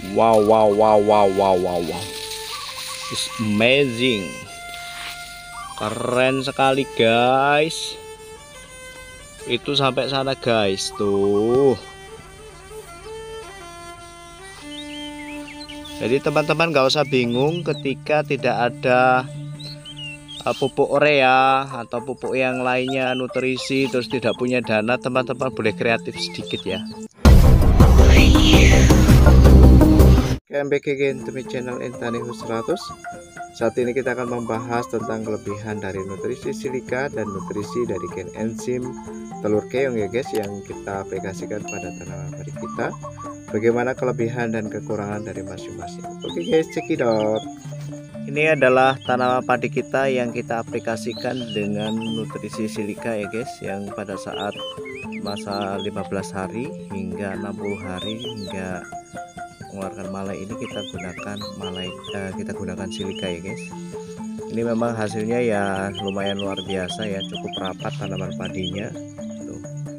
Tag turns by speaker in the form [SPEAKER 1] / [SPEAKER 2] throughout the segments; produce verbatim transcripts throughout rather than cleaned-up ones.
[SPEAKER 1] Wow, wow, wow, wow, wow, wow, wow. It's amazing. Keren sekali guys. Itu sampai sana guys, tuh. Jadi teman-teman nggak usah bingung ketika tidak ada uh, pupuk urea atau pupuk yang lainnya, nutrisi, terus tidak punya dana. Teman-teman boleh kreatif sedikit ya. K M B G G Demi channel Intani seratus. Saat ini kita akan membahas tentang kelebihan dari nutrisi silika dan nutrisi dari gen enzim telur keong ya guys, yang kita aplikasikan pada tanaman padi kita. Bagaimana kelebihan dan kekurangan dari masing-masing. Oke guys, check it out. Ini adalah tanaman padi kita yang kita aplikasikan dengan nutrisi silika ya guys, yang pada saat masa lima belas hari hingga enam puluh hari hingga mengeluarkan malai ini kita gunakan malai eh, kita gunakan silika ya guys. Ini memang hasilnya ya lumayan luar biasa ya, cukup rapat tanaman padinya. Tuh.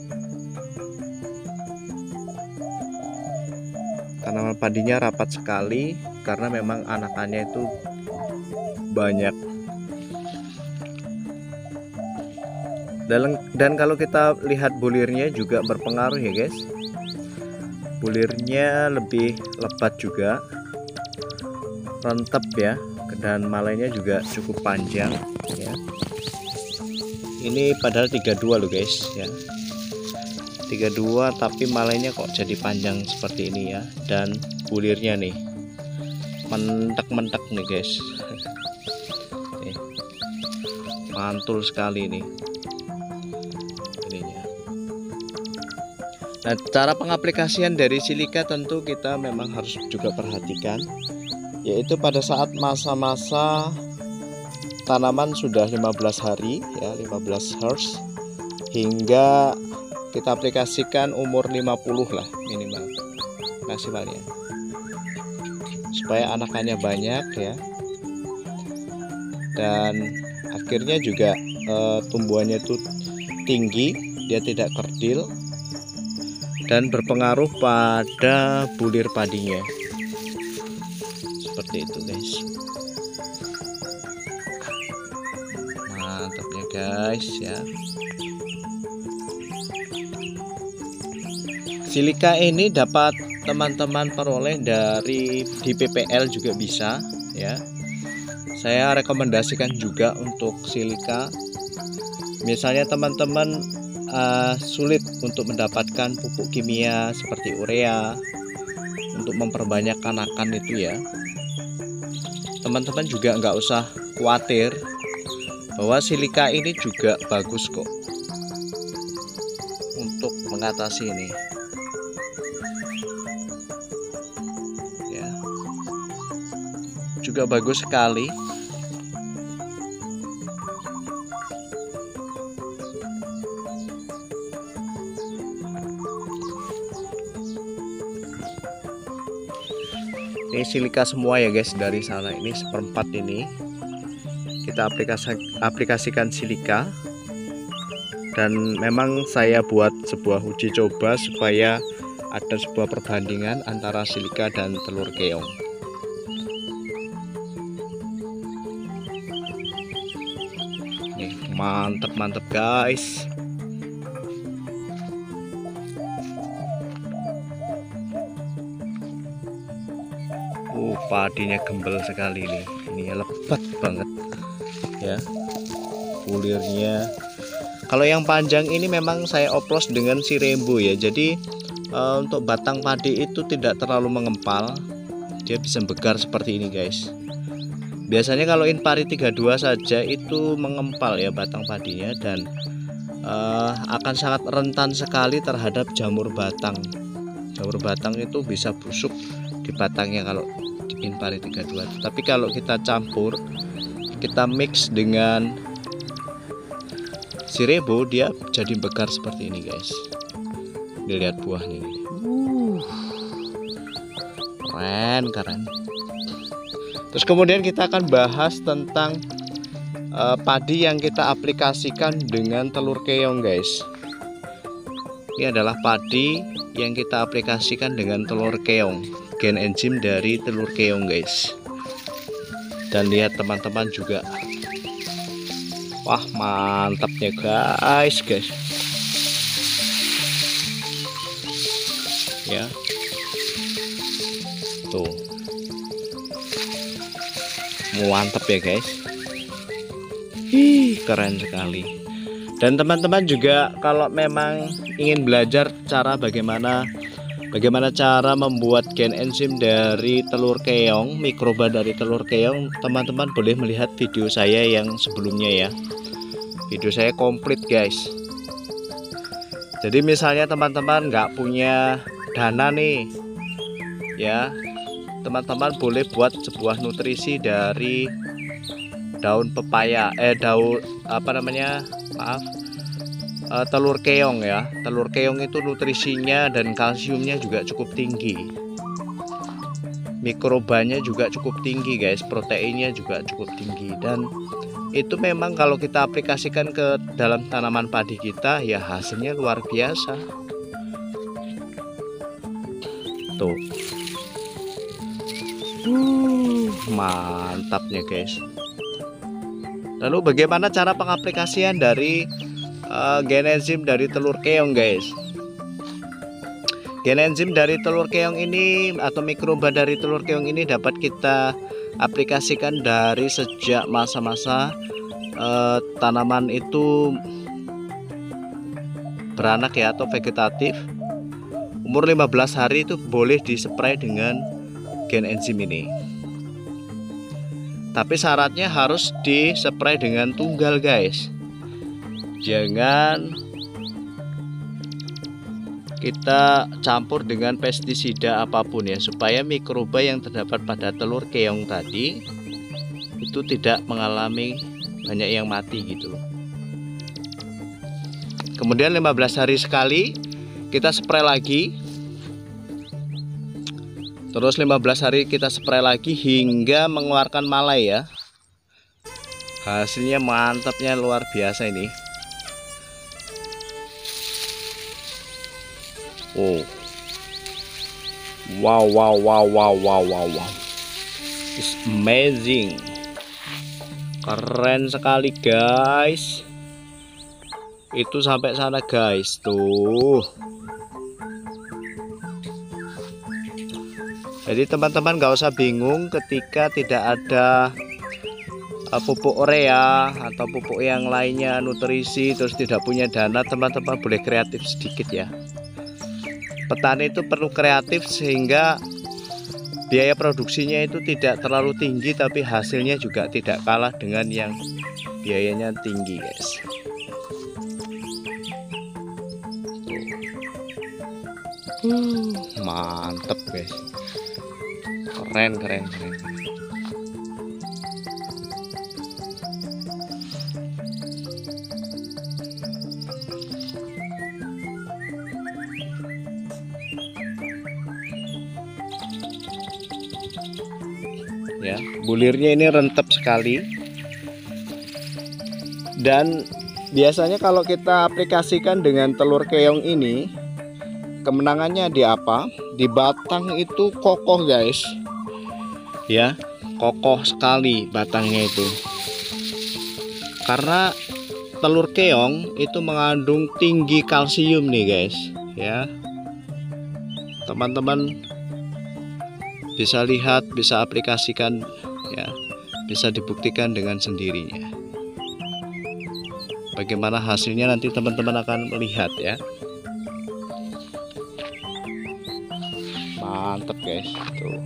[SPEAKER 1] Tanaman padinya rapat sekali karena memang anakannya itu banyak. Dan, dan kalau kita lihat bulirnya juga berpengaruh ya guys. Bulirnya lebih lebat juga, rentep ya, dan malainya juga cukup panjang ya. Ini padahal tiga puluh dua loh guys ya, tiga puluh dua tapi malainya kok jadi panjang seperti ini ya. Dan bulirnya nih mentek-mentek nih guys. Nih, mantul sekali nih ininya. Nah, cara pengaplikasian dari silika tentu kita memang harus juga perhatikan, yaitu pada saat masa-masa tanaman sudah lima belas hari ya, lima belas hertz, hingga kita aplikasikan umur lima puluh lah minimal maksimalnya, supaya anakannya banyak ya, dan akhirnya juga e, tumbuhannya itu tinggi, dia tidak kerdil dan berpengaruh pada bulir padinya. Seperti itu guys. Mantapnya guys ya. Silika ini dapat teman-teman peroleh dari di P P L juga bisa ya. Saya rekomendasikan juga untuk silika. Misalnya teman-teman Uh, sulit untuk mendapatkan pupuk kimia seperti urea untuk memperbanyak anakan itu ya, teman-teman juga nggak usah khawatir bahwa silika ini juga bagus kok untuk mengatasi ini ya, juga bagus sekali. Ini silika semua ya guys, dari sana ini seperempat ini kita aplikasi, aplikasikan silika, dan memang saya buat sebuah uji coba supaya ada sebuah perbandingan antara silika dan telur keong. Nih, mantep-mantep guys. Uh, padinya gembel sekali nih, ini lebat banget ya bulirnya. Kalau yang panjang ini memang saya oplos dengan si Rainbow ya, jadi e, untuk batang padi itu tidak terlalu mengempal, dia bisa begar seperti ini guys. Biasanya kalau Inpari tiga puluh dua saja itu mengempal ya batang padinya, dan e, akan sangat rentan sekali terhadap jamur batang. Jamur batang itu bisa busuk di batangnya kalau Inpari tiga puluh dua. Tapi kalau kita campur, kita mix dengan si Rainbow, dia jadi begar seperti ini guys. Dilihat buahnya ini, uh, keren keren. Terus kemudian kita akan bahas tentang uh, padi yang kita aplikasikan dengan telur keong guys. Ini adalah padi yang kita aplikasikan dengan telur keong, gen enzim dari telur keong guys. Dan lihat teman-teman juga, wah mantapnya guys guys ya, tuh mantap ya guys. Ih, keren sekali. Dan teman-teman juga kalau memang ingin belajar cara bagaimana bagaimana cara membuat gen enzim dari telur keong, mikroba dari telur keong, teman-teman boleh melihat video saya yang sebelumnya ya. Video saya komplit guys. Jadi misalnya teman-teman nggak punya dana nih ya, teman-teman boleh buat sebuah nutrisi dari daun pepaya, eh daun apa namanya maaf uh, telur keong ya. Telur keong itu nutrisinya dan kalsiumnya juga cukup tinggi, mikrobanya juga cukup tinggi guys, proteinnya juga cukup tinggi, dan itu memang kalau kita aplikasikan ke dalam tanaman padi kita ya hasilnya luar biasa tuh. uh, mantapnya guys. Lalu bagaimana cara pengaplikasian dari uh, gen enzim dari telur keong guys? Gen enzim dari telur keong ini atau mikroba dari telur keong ini dapat kita aplikasikan dari sejak masa-masa uh, tanaman itu beranak ya, atau vegetatif. Umur lima belas hari itu boleh dispray dengan gen enzim ini. Tapi syaratnya harus dispray dengan tunggal guys. Jangan kita campur dengan pestisida apapun ya, supaya mikroba yang terdapat pada telur keong tadi itu tidak mengalami banyak yang mati gitu loh. Kemudian lima belas hari sekali kita spray lagi. Terus lima belas hari kita spray lagi hingga mengeluarkan malai ya. Hasilnya mantapnya luar biasa ini. Oh. Wow wow wow wow wow wow wow. It's amazing. Keren sekali guys. Itu sampai sana guys tuh. Jadi teman-teman gak usah bingung ketika tidak ada uh, pupuk urea atau pupuk yang lainnya, nutrisi, terus tidak punya dana, teman-teman boleh kreatif sedikit ya. Petani itu perlu kreatif sehingga biaya produksinya itu tidak terlalu tinggi, tapi hasilnya juga tidak kalah dengan yang biayanya tinggi guys. Uh, mantep guys. Keren keren keren. Ya, bulirnya ini rentep sekali. Dan biasanya kalau kita aplikasikan dengan telur keong ini, kemenangannya di apa? Di batang itu kokoh guys. Ya, kokoh sekali batangnya itu. Karena telur keong itu mengandung tinggi kalsium nih guys, ya. Teman-teman bisa lihat, bisa aplikasikan ya, bisa dibuktikan dengan sendirinya. Bagaimana hasilnya nanti teman-teman akan melihat ya. Mantap guys, tuh.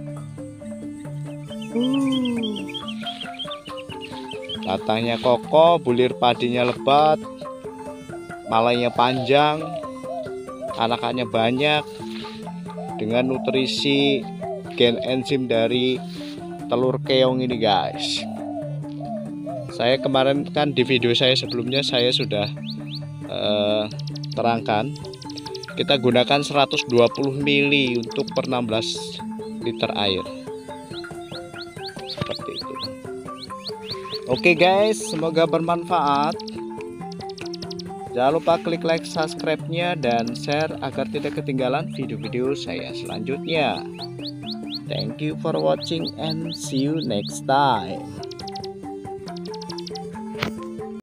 [SPEAKER 1] Uh. Batangnya kokoh, bulir padinya lebat, malainya panjang, anakannya banyak, dengan nutrisi gen enzim dari telur keong ini guys. Saya kemarin kan di video saya sebelumnya saya sudah uh, terangkan, kita gunakan seratus dua puluh mililiter untuk per enam belas liter air. Seperti itu. Oke guys, semoga bermanfaat. Jangan lupa klik like, subscribe-nya, dan share agar tidak ketinggalan video-video saya selanjutnya. Thank you for watching and see you next time.